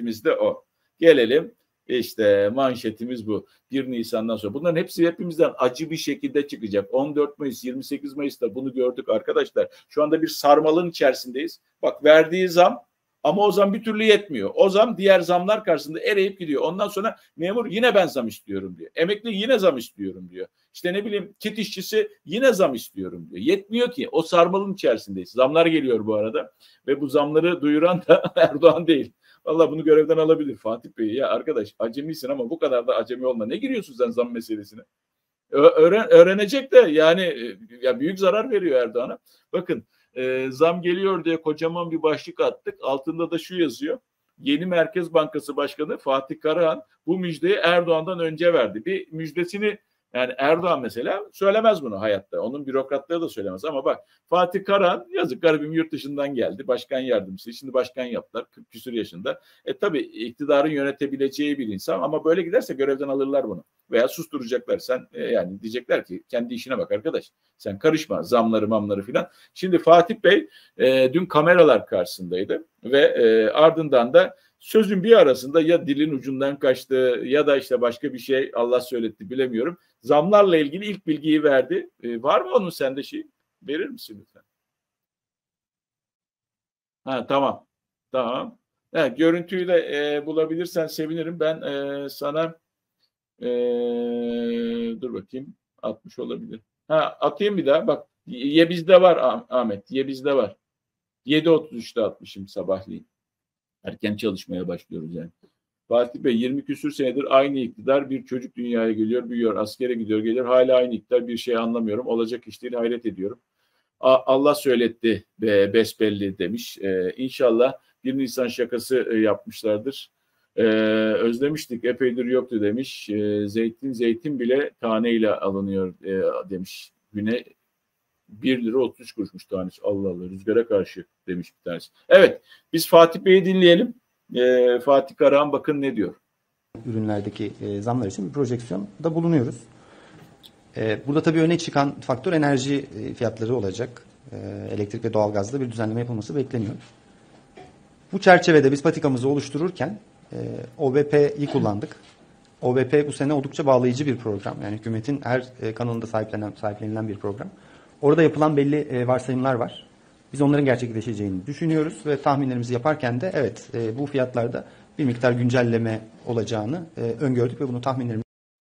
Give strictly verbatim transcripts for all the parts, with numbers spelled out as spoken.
manşetimiz de o. Gelelim işte manşetimiz bu. bir Nisan'dan sonra. Bunların hepsi hepimizden acı bir şekilde çıkacak. on dört Mayıs, yirmi sekiz Mayıs'ta bunu gördük arkadaşlar. Şu anda bir sarmalın içerisindeyiz. Bak verdiği zam ama o zam bir türlü yetmiyor. O zam diğer zamlar karşısında eriyip gidiyor. Ondan sonra memur yine ben zam istiyorum diyor. Emekli yine zam istiyorum diyor. İşte ne bileyim kit işçisi yine zam istiyorum diyor. Yetmiyor ki. O sarmalın içerisindeyiz. Zamlar geliyor bu arada. Ve bu zamları duyuran da Erdoğan değil. Vallahi bunu görevden alabilir Fatih Bey. Ya arkadaş acemisin ama bu kadar da acemi olma. Ne giriyorsun sen zam meselesine? Öğren, öğrenecek de yani ya büyük zarar veriyor Erdoğan'a. Bakın e, zam geliyor diye kocaman bir başlık attık. Altında da şu yazıyor. Yeni Merkez Bankası Başkanı Fatih Karahan bu müjdeyi Erdoğan'dan önce verdi. Bir müjdesini yani Erdoğan mesela söylemez bunu hayatta. Onun bürokratları da söylemez ama bak Fatih Karahan yazık garibim yurt dışından geldi. Başkan yardımcısı. Şimdi başkan yaptılar. kırk küsur yaşında. E tabii iktidarın yönetebileceği bir insan ama böyle giderse görevden alırlar bunu. Veya susturacaklar. Sen e, yani diyecekler ki kendi işine bak arkadaş. Sen karışma zamları mamları filan. Şimdi Fatih Bey e, dün kameralar karşısındaydı ve e, ardından da sözün bir arasında ya dilin ucundan kaçtı ya da işte başka bir şey Allah söyletti bilemiyorum. Zamlarla ilgili ilk bilgiyi verdi. E, var mı onun sende şey? Verir misin lütfen? Ha tamam. Tamam. Ha, görüntüyü de e, bulabilirsen sevinirim. Ben e, sana e, dur bakayım. Atmış olabilir. Ha atayım bir daha. Bak ye bizde var Ah- Ahmet. Ye bizde var. yedi otuz üçte atmışım sabahleyin. Erken çalışmaya başlıyoruz yani. Fatih Bey yirmi küsür senedir aynı iktidar bir çocuk dünyaya geliyor, büyüyor, askere gidiyor, gelir. Hala aynı iktidar bir şey anlamıyorum. Olacak iş değil hayret ediyorum. A- Allah söyletti be, besbelli demiş. Ee, İnşallah bir Nisan şakası e, yapmışlardır. Ee, özlemiştik epeydir yoktu demiş. Ee, zeytin zeytin bile taneyle alınıyor e, demiş. Güne bir lira otuz üç kuruşmuş tanesi. Allah Allah rüzgara karşı demiş bir tanesi. Evet biz Fatih Bey'i dinleyelim. Ee, Fatih Karahan bakın ne diyor. Ürünlerdeki e, zamlar için bir projeksiyonda bulunuyoruz. E, burada tabii öne çıkan faktör enerji e, fiyatları olacak. E, elektrik ve doğalgazda bir düzenleme yapılması bekleniyor. Bu çerçevede biz patikamızı oluştururken e, O B P'yi kullandık. O B P bu sene oldukça bağlayıcı bir program. Yani hükümetin her e, kanalında sahiplenen, sahiplenilen bir program. Orada yapılan belli e, varsayımlar var. Biz onların gerçekleşeceğini düşünüyoruz ve tahminlerimizi yaparken de evet e, bu fiyatlarda bir miktar güncelleme olacağını e, öngördük ve bunu tahminlerimizi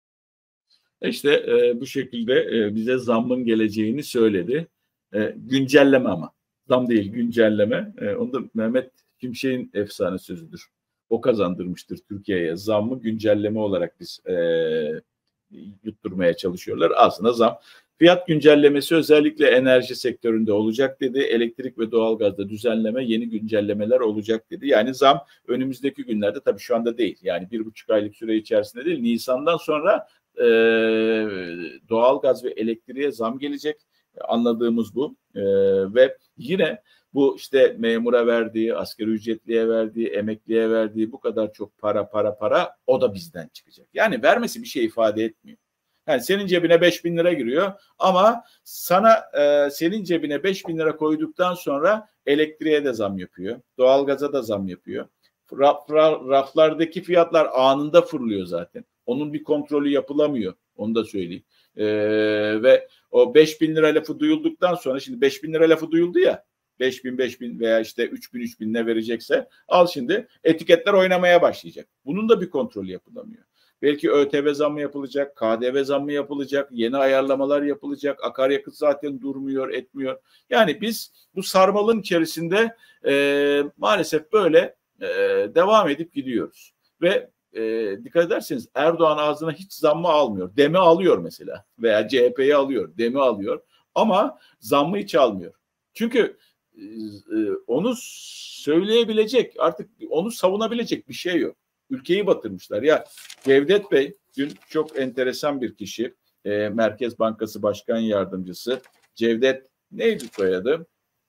İşte e, bu şekilde e, bize zammın geleceğini söyledi. E, güncelleme ama. Zam değil güncelleme. E, onu da Mehmet Şimşek'in efsane sözüdür. O kazandırmıştır Türkiye'ye. Zammı güncelleme olarak biz e, yutturmaya çalışıyorlar. Aslında zam. Fiyat güncellemesi özellikle enerji sektöründe olacak dedi. Elektrik ve doğalgazda düzenleme, yeni güncellemeler olacak dedi. Yani zam önümüzdeki günlerde tabii şu anda değil. Yani bir buçuk aylık süre içerisinde değil. Nisan'dan sonra e, doğalgaz ve elektriğe zam gelecek. Anladığımız bu. E, ve yine bu işte memura verdiği, asgari ücretliye verdiği, emekliye verdiği bu kadar çok para para para o da bizden çıkacak. Yani vermesi bir şey ifade etmiyor. Yani senin cebine beş bin lira giriyor ama sana e, senin cebine beş bin lira koyduktan sonra elektriğe de zam yapıyor. Doğalgaza da zam yapıyor. Raf, raf, raflardaki fiyatlar anında fırlıyor zaten. Onun bir kontrolü yapılamıyor. Onu da söyleyeyim. E, ve o beş bin lira lafı duyulduktan sonra şimdi beş bin lira lafı duyuldu ya. beş bin beş bin veya işte üç bin üç bin ne verecekse al şimdi etiketler oynamaya başlayacak. Bunun da bir kontrolü yapılamıyor. Belki ÖTV zammı yapılacak, K D V zammı yapılacak, yeni ayarlamalar yapılacak, akaryakıt zaten durmuyor, etmiyor. Yani biz bu sarmalın içerisinde e, maalesef böyle e, devam edip gidiyoruz. Ve e, dikkat ederseniz Erdoğan ağzına hiç zammı almıyor. Demi alıyor mesela veya C H P'yi alıyor, demi alıyor ama zammı hiç almıyor. Çünkü e, onu söyleyebilecek, artık onu savunabilecek bir şey yok. Ülkeyi batırmışlar. Ya Cevdet Bey dün çok enteresan bir kişi. E, Merkez Bankası Başkan Yardımcısı. Cevdet neydi soyadı?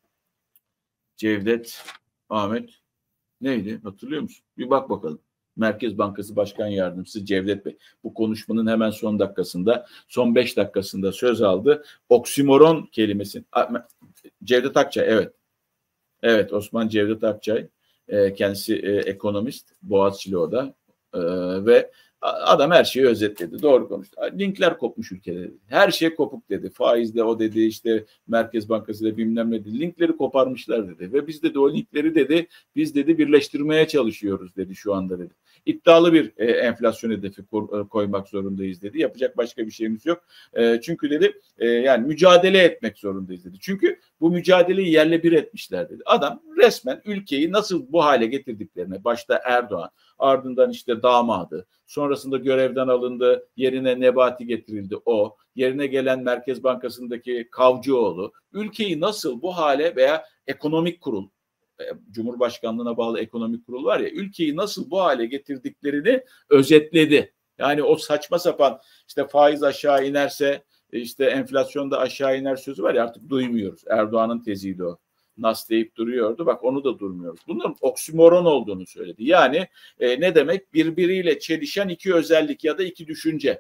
Cevdet Ahmet neydi? Hatırlıyor musun? Bir bak bakalım. Merkez Bankası Başkan Yardımcısı Cevdet Bey. Bu konuşmanın hemen son dakikasında, son beş dakikasında söz aldı. Oksimoron kelimesini. Cevdet Akçay, evet. Evet, Osman Cevdet Akçay. E, kendisi e, ekonomist, Boğaziçi'li o da. E, ve adam her şeyi özetledi. Doğru konuştu. Linkler kopmuş ülkede dedi. Her şey kopuk dedi. Faizle o dedi, işte Merkez Bankası da bilmem ne dedi. Linkleri koparmışlar dedi. Ve biz dedi o linkleri dedi biz dedi birleştirmeye çalışıyoruz dedi şu anda dedi. İddialı bir e, enflasyon hedefi koymak zorundayız dedi. Yapacak başka bir şeyimiz yok. E, çünkü dedi e, yani mücadele etmek zorundayız dedi. Çünkü bu mücadeleyi yerle bir etmişler dedi. Adam resmen ülkeyi nasıl bu hale getirdiklerine, başta Erdoğan, ardından işte damadı, sonrasında görevden alındı, yerine Nebati getirildi o, yerine gelen Merkez Bankası'ndaki Kavcıoğlu, ülkeyi nasıl bu hale veya ekonomik kurul, Cumhurbaşkanlığına bağlı ekonomik kurul var ya, ülkeyi nasıl bu hale getirdiklerini özetledi. Yani o saçma sapan işte faiz aşağı inerse işte enflasyon da aşağı iner sözü var ya, artık duymuyoruz. Erdoğan'ın teziydi o. Nas deyip duruyordu. Bak onu da durmuyoruz. Bunların oksimoron olduğunu söyledi. Yani e, ne demek? Birbiriyle çelişen iki özellik ya da iki düşünce.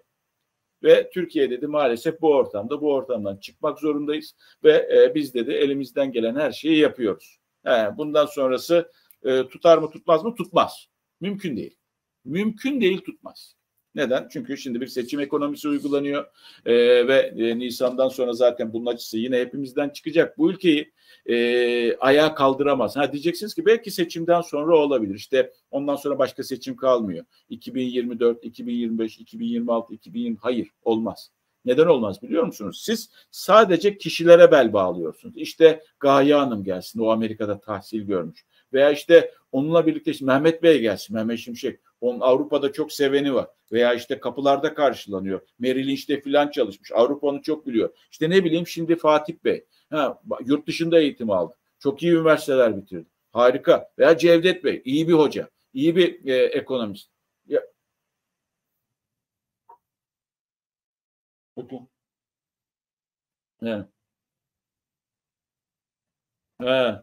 Ve Türkiye dedi maalesef bu ortamda, bu ortamdan çıkmak zorundayız. Ve e, biz dedi elimizden gelen her şeyi yapıyoruz. He, bundan sonrası e, tutar mı tutmaz mı? Tutmaz. Mümkün değil. Mümkün değil, tutmaz. Neden? Çünkü şimdi bir seçim ekonomisi uygulanıyor e, ve e, Nisan'dan sonra zaten bunun acısı yine hepimizden çıkacak. Bu ülkeyi e, ayağa kaldıramaz. Ha diyeceksiniz ki belki seçimden sonra olabilir. İşte ondan sonra başka seçim kalmıyor. iki bin yirmi dört, iki bin yirmi beş, iki bin yirmi altı, iki bin yirmi hayır olmaz. Neden olmaz biliyor musunuz? Siz sadece kişilere bel bağlıyorsunuz. İşte Gaye Hanım gelsin, o Amerika'da tahsil görmüş. Veya işte onunla birlikte işte Mehmet Bey gelsin, Mehmet Şimşek. Onun Avrupa'da çok seveni var. Veya işte kapılarda karşılanıyor. Merrill Lynch'te filan çalışmış. Avrupa onu çok biliyor. İşte ne bileyim şimdi Fatih Bey. Ha, yurt dışında eğitim aldı. Çok iyi üniversiteler bitirdi. Harika. Veya Cevdet Bey. İyi bir hoca. İyi bir e, ekonomist. Ya. Evet. Evet.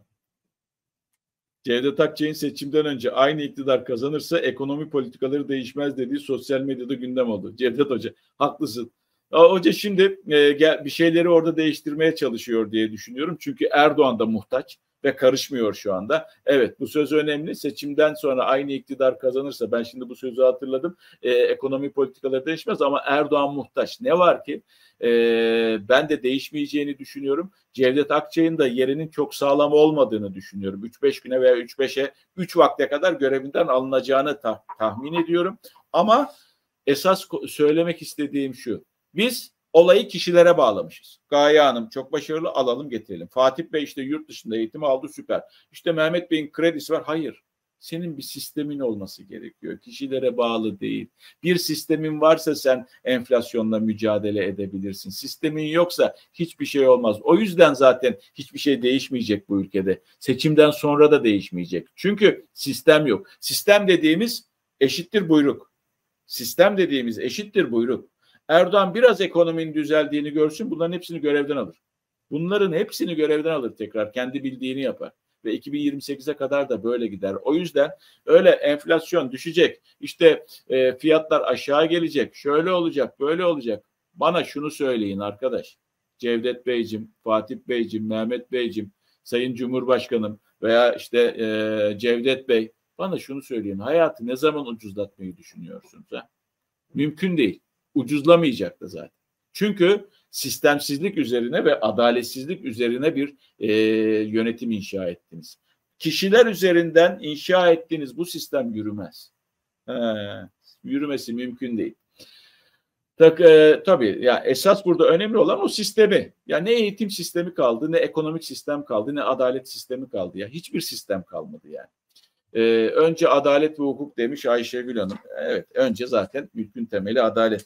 Cevdet Akçay'ın seçimden önce aynı iktidar kazanırsa ekonomi politikaları değişmez dediği sosyal medyada gündem oldu. Cevdet Hoca haklısın. Hoca şimdi e, gel, bir şeyleri orada değiştirmeye çalışıyor diye düşünüyorum. Çünkü Erdoğan da muhtaç ve karışmıyor şu anda. Evet, bu söz önemli. Seçimden sonra aynı iktidar kazanırsa, ben şimdi bu sözü hatırladım, e, ekonomi politikaları değişmez ama Erdoğan muhtaç. Ne var ki? E, ben de değişmeyeceğini düşünüyorum. Cevdet Akçay'ın da yerinin çok sağlam olmadığını düşünüyorum. üç beş güne veya üç beşe üç vakte kadar görevinden alınacağını tah- tahmin ediyorum. Ama esas söylemek istediğim şu. Biz olayı kişilere bağlamışız. Gaye Hanım çok başarılı, alalım getirelim. Fatih Bey işte yurt dışında eğitim aldı, süper. İşte Mehmet Bey'in kredisi var. Hayır. Senin bir sistemin olması gerekiyor. Kişilere bağlı değil. Bir sistemin varsa sen enflasyonla mücadele edebilirsin. Sistemin yoksa hiçbir şey olmaz. O yüzden zaten hiçbir şey değişmeyecek bu ülkede. Seçimden sonra da değişmeyecek. Çünkü sistem yok. Sistem dediğimiz eşittir buyruk. Sistem dediğimiz eşittir buyruk. Erdoğan biraz ekonominin düzeldiğini görsün, bunların hepsini görevden alır. Bunların hepsini görevden alır tekrar. Kendi bildiğini yapar. Ve iki bin yirmi sekize kadar da böyle gider. O yüzden öyle enflasyon düşecek, işte e, fiyatlar aşağı gelecek, şöyle olacak, böyle olacak. Bana şunu söyleyin arkadaş. Cevdet Beyciğim, Fatih Beyciğim, Mehmet Beyciğim, Sayın Cumhurbaşkanım veya işte e, Cevdet Bey, bana şunu söyleyin. Hayatı ne zaman ucuzlatmayı düşünüyorsunuz? Ha? Mümkün değil. Ucuzlamayacak da zaten. Çünkü sistemsizlik üzerine ve adaletsizlik üzerine bir e, yönetim inşa ettiniz. Kişiler üzerinden inşa ettiğiniz bu sistem yürümez. He, yürümesi mümkün değil. Tak, e, tabii ya esas burada önemli olan o sistemi. Ya ne eğitim sistemi kaldı, ne ekonomik sistem kaldı, ne adalet sistemi kaldı. Ya hiçbir sistem kalmadı yani. Ee, önce adalet ve hukuk demiş Ayşegül Hanım. Evet, önce zaten mülkün temeli adalet.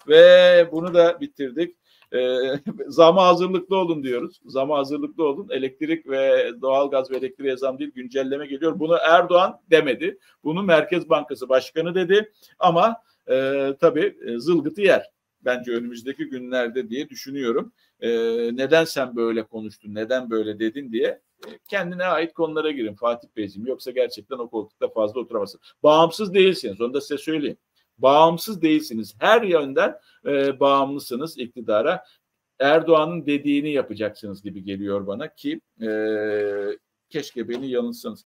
Ve bunu da bitirdik. Ee, zama hazırlıklı olun diyoruz. Zama hazırlıklı olun. Elektrik ve doğalgaz ve elektriğe zam değil, güncelleme geliyor. Bunu Erdoğan demedi. Bunu Merkez Bankası Başkanı dedi. Ama e, tabii zılgıtı yer. Bence önümüzdeki günlerde diye düşünüyorum. E, neden sen böyle konuştun, neden böyle dedin diye kendine ait konulara girin Fatih Beyciğim. Yoksa gerçekten o koltukta fazla oturamazsınız. Bağımsız değilsiniz. Onu da size söyleyeyim. Bağımsız değilsiniz. Her yönden e, bağımlısınız iktidara. Erdoğan'ın dediğini yapacaksınız gibi geliyor bana ki e, keşke beni yanılsanız.